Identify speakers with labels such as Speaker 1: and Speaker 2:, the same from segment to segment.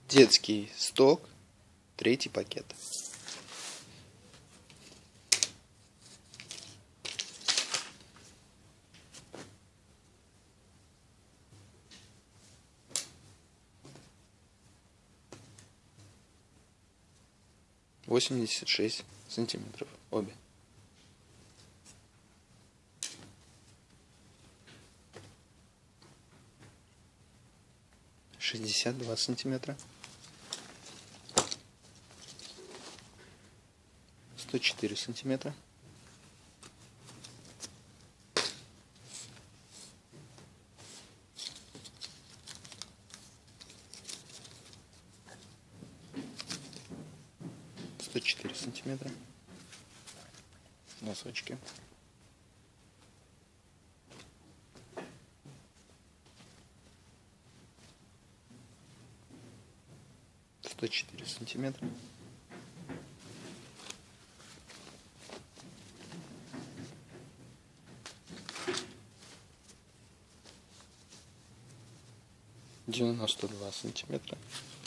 Speaker 1: Детский сток, 3-й пакет. «86 сантиметров обе». «62 сантиметра». 104 сантиметра. 104 сантиметра. Носочки. 104 сантиметра. 92 сантиметра.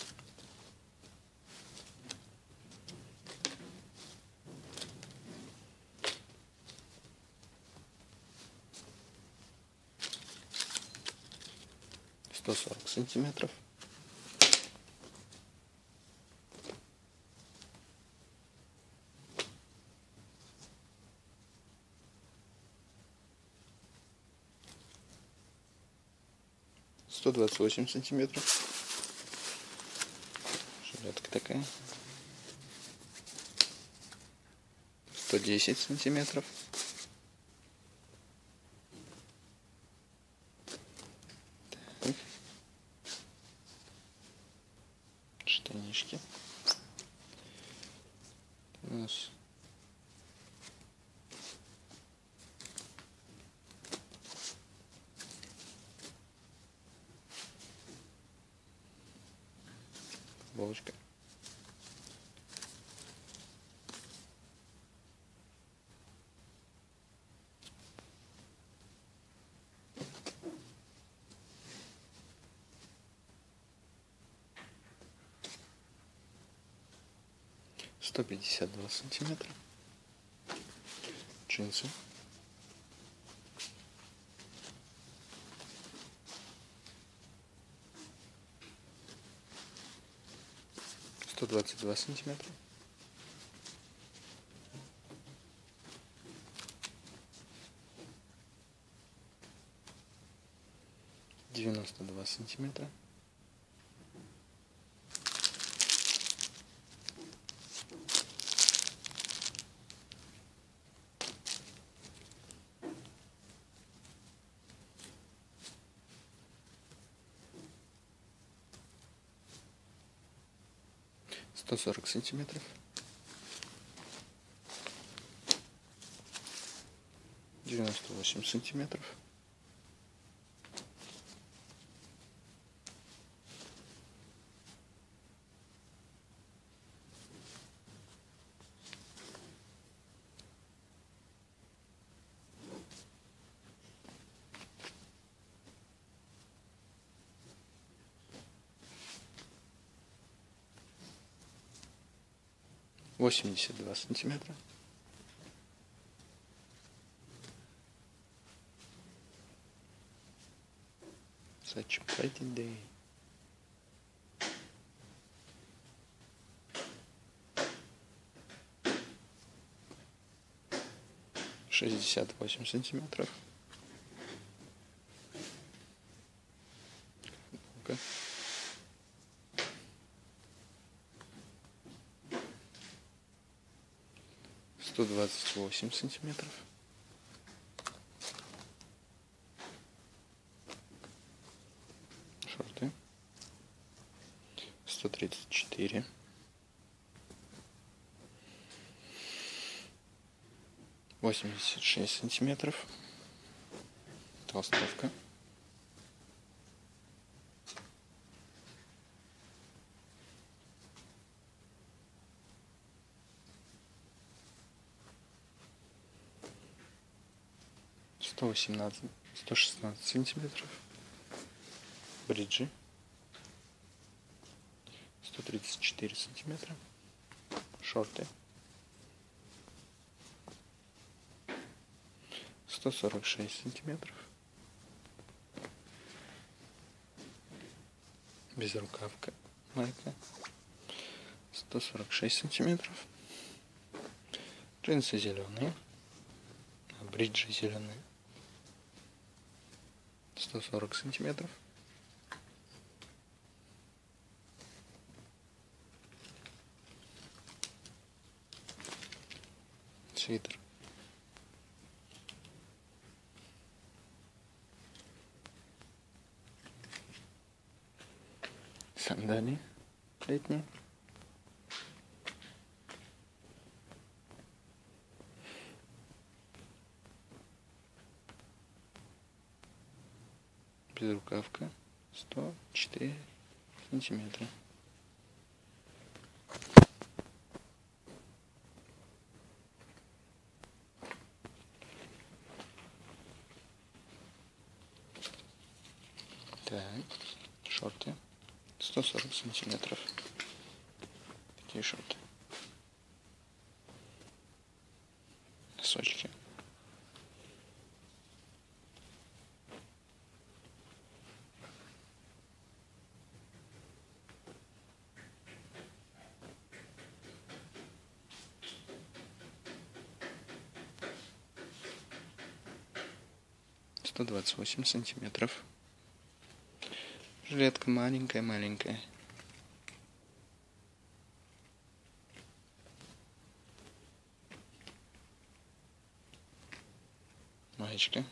Speaker 1: 140 сантиметров. 128 сантиметров. Жилетка такая. 110 сантиметров. Так. Штанишки. У нас футболочка. — 152 сантиметра. Джинсы. 122 сантиметра. 92 сантиметра. 140 сантиметров. 98 сантиметров. 82 сантиметра. 'Such a pretty day'. 68 сантиметров. Ну-ка. 128 сантиметров. 134. 86 сантиметров. Толстовка. 116 сантиметров. Бриджи. 134 сантиметра. Шорты 146 сантиметров. Безрукавка майка 146 сантиметров. Джинсы зеленые, бриджи зеленые 140 сантиметров. Свитер сандалии летние безрукавка 104 сантиметра. Так, шорты 140 сантиметров. Такие шорты. Носочки. Сто 28 сантиметров. Жилетка маленькая. Маечка.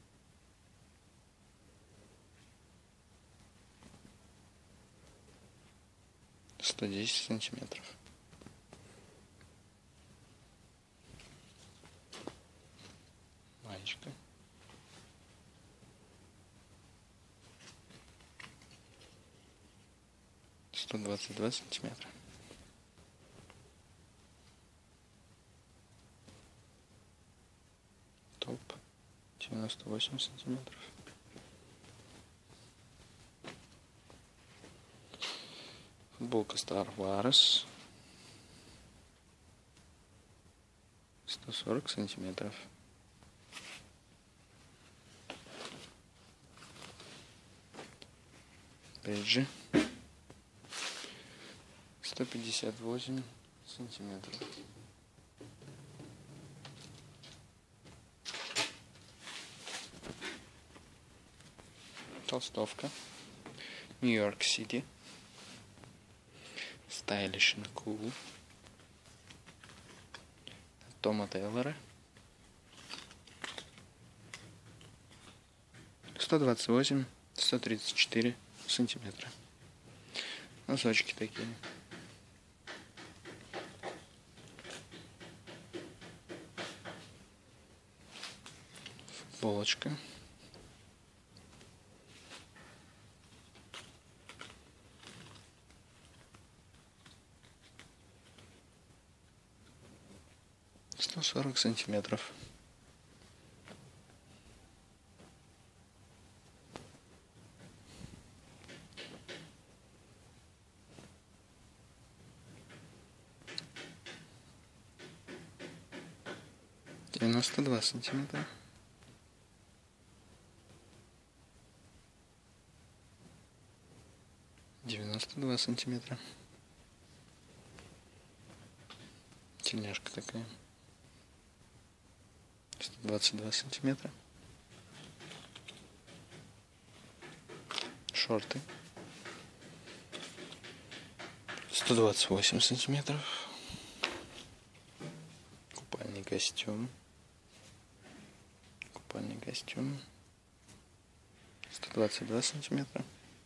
Speaker 1: — 110 сантиметров. Маечка. — 122 сантиметра. Топ 98 сантиметров. Футболка Star Wars 140 сантиметров. Бриджи 158 сантиметров. Толстовка Нью-Йорк Сити Stylish and Cool Тома Тейлора 128-134 сантиметра. Носочки такие. Футболочка. — 140 сантиметров. — 92 сантиметра. — 92 сантиметра. Тельняшка такая. 122 сантиметра. Шорты 128 сантиметров. Купальный костюм 122 сантиметра.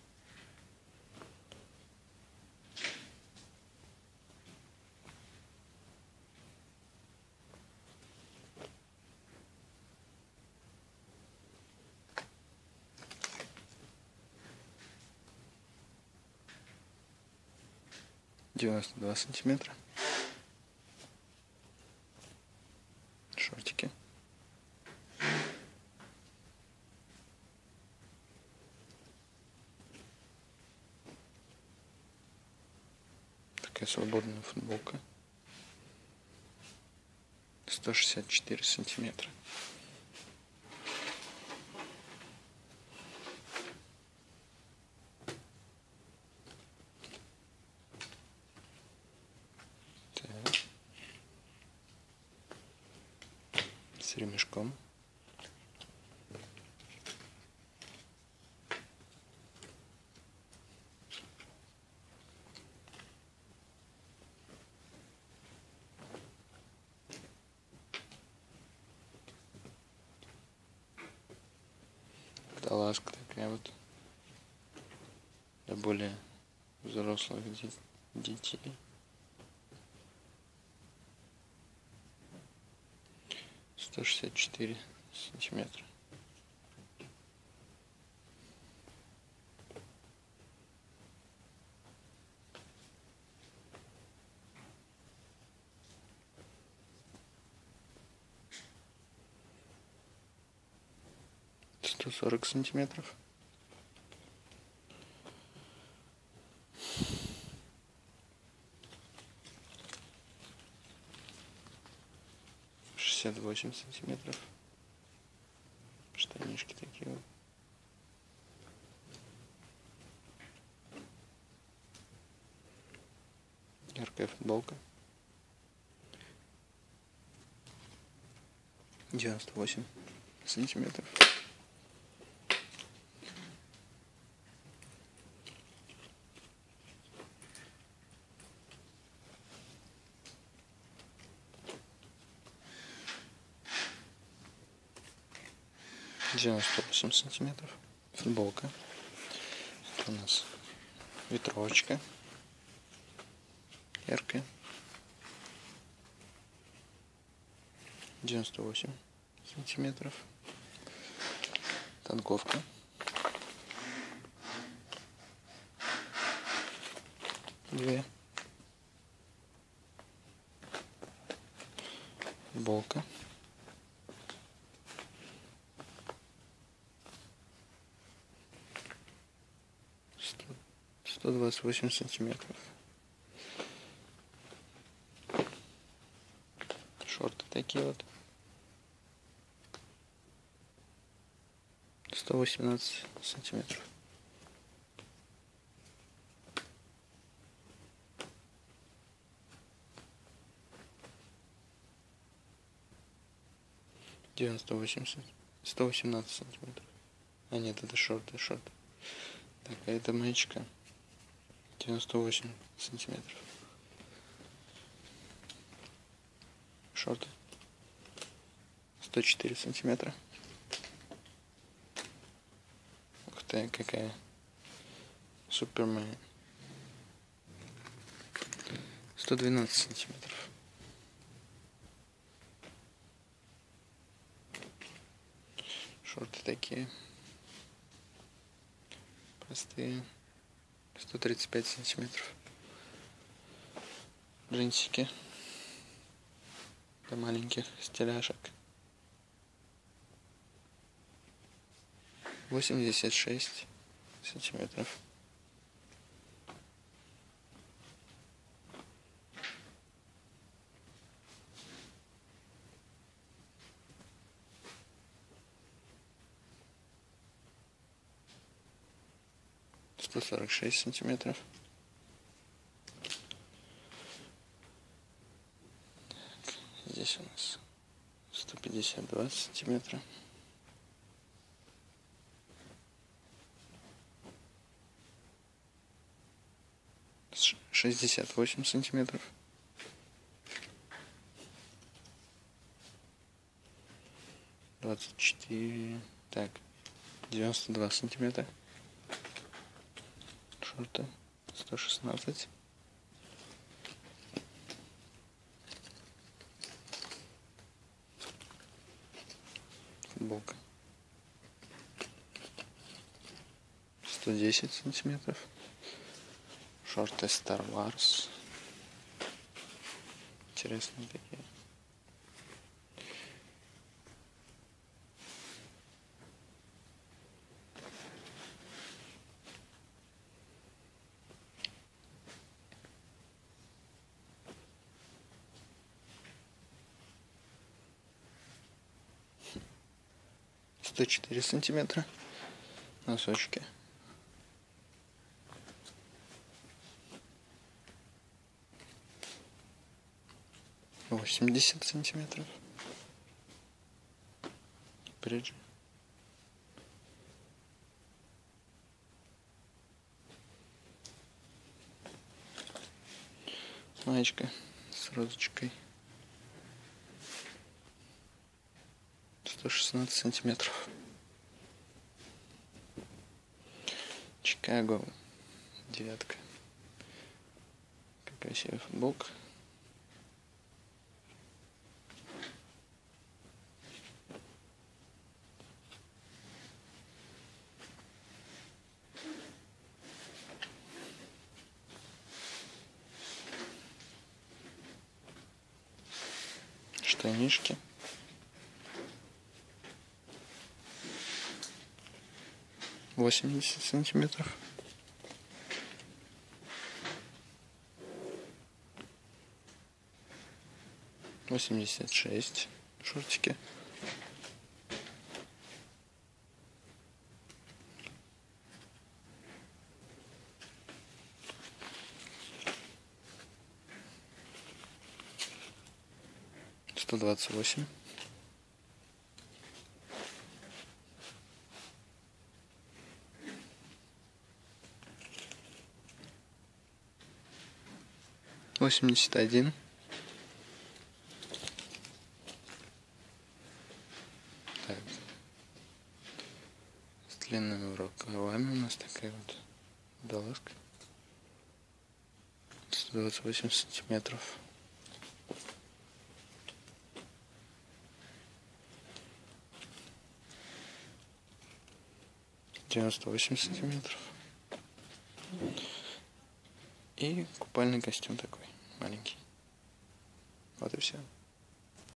Speaker 1: — 92 сантиметра. Шортики. Яркая свободная футболка. 164 сантиметра. Так. С ремешком. Водолазка такая вот для более взрослых детей. 164 сантиметра. Сто 40 сантиметров. 68 сантиметров. Штанишки такие вот. Яркая футболка. 98 сантиметров. Девяносто 8 сантиметров. Футболка. Это у нас ветровочка. Яркая. 98 сантиметров. Танковка. Две. Футболка. 128 сантиметров. Шорты такие вот. 118 сантиметров. Девяносто 118 сантиметров. А нет, это шорты. Так, а это маечка. 98 сантиметров. Шорты. 104 сантиметра. Ух ты, какая Супермен. 112 сантиметров. Шорты такие простые. 135 сантиметров. Джинсики для маленьких стиляшек. 86 сантиметров. Сто 46 сантиметров. Так, здесь у нас 152 сантиметра. 68 сантиметров. 24. Так, 92 сантиметра. Шорты 116. Футболка 110 сантиметров. Шорты Star Wars. Интересные такие. 104 сантиметра. Носочки. 80 сантиметров. Бриджи. Маечка с розочкой. 116 сантиметров. Чикаго. 9. Какая красивая футболка. Штанишки. (80 сантиметров). (86) шортики. (128). (81). Так. С длинными рукавами у нас такая вот водолазка. 128 сантиметров. (98 сантиметров). И купальный костюм такой маленький. Вот и все.